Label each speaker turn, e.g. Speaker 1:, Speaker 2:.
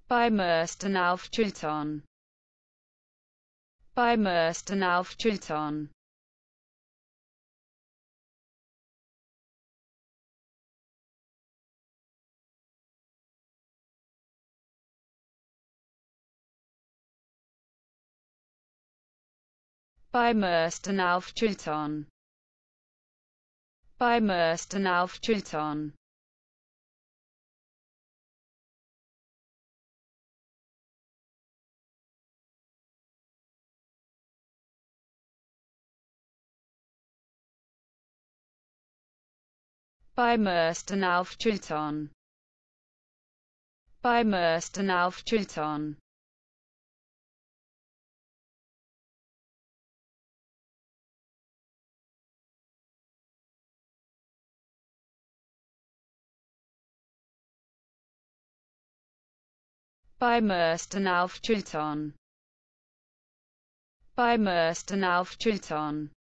Speaker 1: Bei Mörsten auf Chilton. Bei Mörsten auf Chilton. Bei Mörsten auf Chilton. Bei Mörsten auf Chilton. Bei Mörsten auf Chilton. Bei Mörsten auf Chilton. Bei Mörsten auf Chilton. Bei Mörsten auf Chilton.